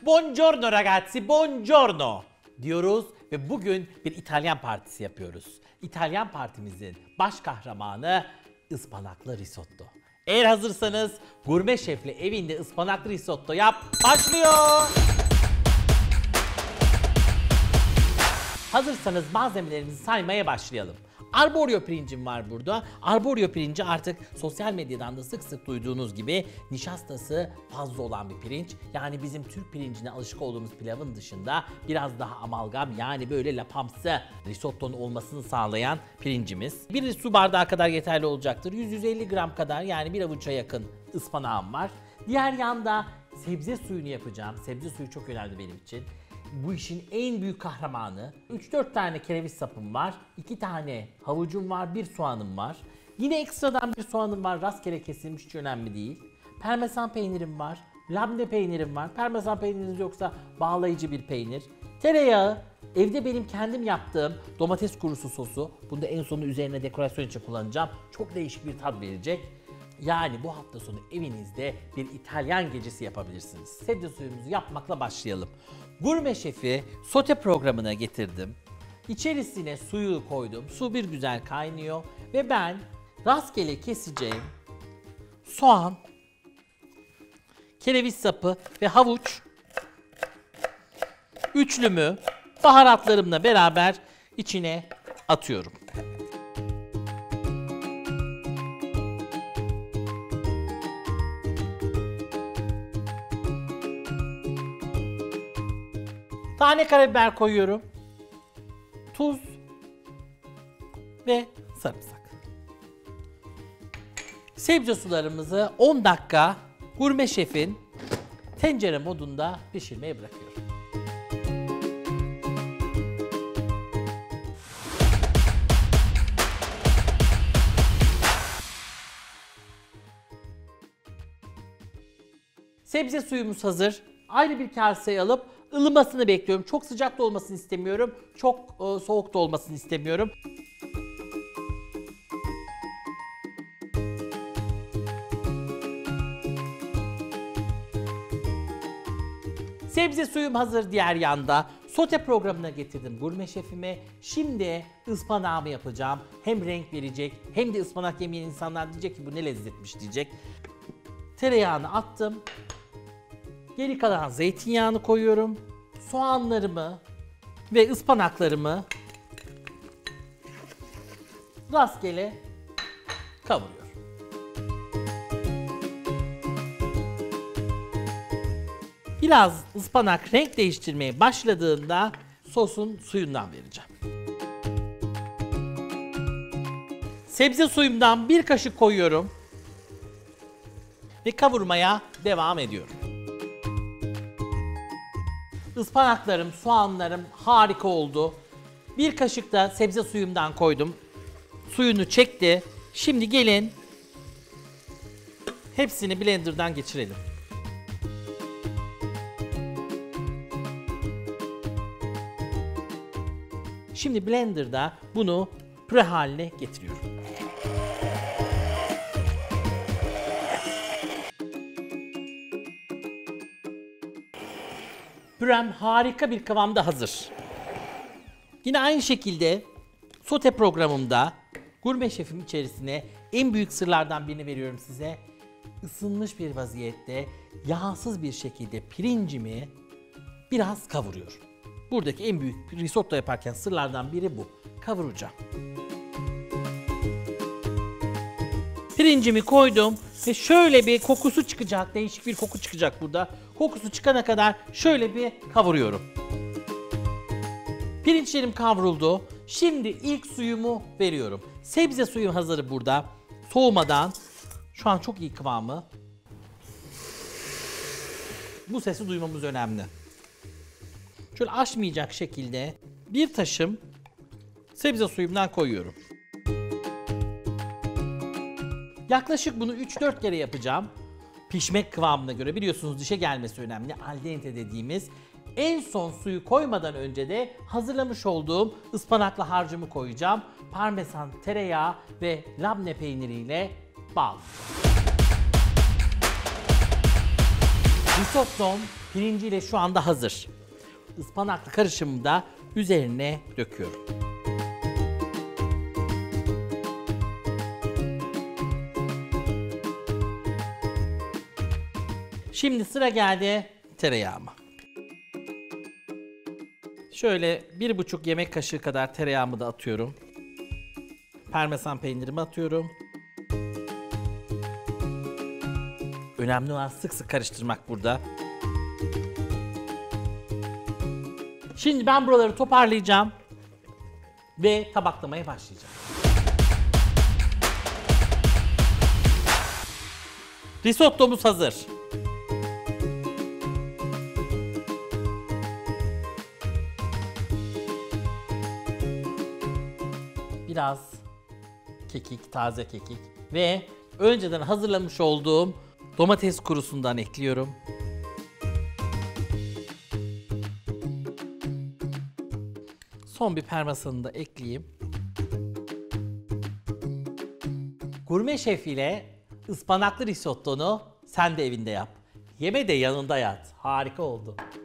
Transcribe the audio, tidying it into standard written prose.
Buongiorno ragazzi, buongiorno diyoruz ve bugün bir İtalyan partisi yapıyoruz. İtalyan partimizin baş kahramanı ıspanaklı risotto. Eğer hazırsanız Gurme Şef'le evinde ıspanaklı risotto yap, başlıyor. Hazırsanız malzemelerimizi saymaya başlayalım. Arborio pirincim var burada. Arborio pirinci artık sosyal medyadan da sık sık duyduğunuz gibi nişastası fazla olan bir pirinç. Yani bizim Türk pirincine alışık olduğumuz pilavın dışında biraz daha amalgam, yani böyle lapamsı risottonun olmasını sağlayan pirincimiz. Bir su bardağı kadar yeterli olacaktır. 100-150 gram kadar, yani bir avuça yakın ıspanağım var. Diğer yanda sebze suyunu yapacağım. Sebze suyu çok önemli benim için. Bu işin en büyük kahramanı. 3-4 tane kereviz sapım var. 2 tane havucum var. 1 soğanım var. Yine ekstradan bir soğanım var. Rastgele kesilmiş, hiç önemli değil. Parmesan peynirim var. Labne peynirim var. Parmesan peyniriniz yoksa bağlayıcı bir peynir. Tereyağı. Evde benim kendim yaptığım domates kurusu sosu. Bunu da en sonu üzerine dekorasyon için kullanacağım. Çok değişik bir tat verecek. Yani bu hafta sonu evinizde bir İtalyan gecesi yapabilirsiniz. Sebze suyumuzu yapmakla başlayalım. Gurme Şef'i sote programına getirdim. İçerisine suyu koydum. Su bir güzel kaynıyor ve ben rastgele keseceğim soğan, kereviz sapı ve havuç üçlümü baharatlarımla beraber içine atıyorum. Tane karabiber koyuyorum. Tuz ve sarımsak. Sebze sularımızı 10 dakika Gurme Şef'in tencere modunda pişirmeye bırakıyorum. Sebze suyumuz hazır. Ayrı bir kaseye alıp ılımasını bekliyorum. Çok sıcak da olmasını istemiyorum. Çok soğuk da olmasını istemiyorum. Sebze suyum hazır diğer yanda. Sote programına getirdim Gurme Şef'ime. Şimdi ıspanağımı yapacağım. Hem renk verecek hem de ıspanak yemeyen insanlar diyecek ki bu ne lezzetmiş diyecek. Tereyağını attım. Geri kalan zeytinyağını koyuyorum. Soğanlarımı ve ıspanaklarımı rastgele kavuruyorum. Biraz ıspanak renk değiştirmeye başladığında sosun suyundan vereceğim. Sebze suyumdan bir kaşık koyuyorum ve kavurmaya devam ediyorum. Ispanaklarım, soğanlarım harika oldu. Bir kaşık da sebze suyumdan koydum. Suyunu çekti. Şimdi gelin hepsini blenderdan geçirelim. Şimdi blenderda bunu püre haline getiriyorum. Pürem harika bir kıvamda hazır. Yine aynı şekilde sote programımda Gurme Şef'im içerisine en büyük sırlardan birini veriyorum size. Isınmış bir vaziyette yağsız bir şekilde pirincimi biraz kavuruyorum. Buradaki en büyük risotto yaparken sırlardan biri bu. Kavuracağım. Pirincimi koydum ve şöyle bir kokusu çıkacak, değişik bir koku çıkacak burada. Kokusu çıkana kadar şöyle bir kavuruyorum. Pirinçlerim kavruldu. Şimdi ilk suyumu veriyorum. Sebze suyum hazır burada. Soğumadan. Şu an çok iyi kıvamı. Bu sesi duymamız önemli. Şöyle aşmayacak şekilde bir taşım sebze suyumdan koyuyorum. Yaklaşık bunu 3-4 kere yapacağım. Pişmek kıvamına göre, biliyorsunuz dişe gelmesi önemli. Al dente dediğimiz. En son suyu koymadan önce de hazırlamış olduğum ıspanaklı harcımı koyacağım. Parmesan, tereyağı ve labne peyniriyle bağlayacağım. Risottom pirinciyle şu anda hazır. Ispanaklı karışımı da üzerine döküyorum. Şimdi sıra geldi tereyağıma. Şöyle 1,5 yemek kaşığı kadar tereyağımı da atıyorum. Parmesan peynirimi atıyorum. Önemli olan sık sık karıştırmak burada. Şimdi ben buraları toparlayacağım ve tabaklamaya başlayacağım. Risottomuz hazır. Biraz kekik, taze kekik ve önceden hazırlamış olduğum domates kurusundan ekliyorum. Son bir parmesanı da ekleyeyim. Gurme şef ile ıspanaklı risottonu sen de evinde yap. Yeme de yanında yat. Harika oldu.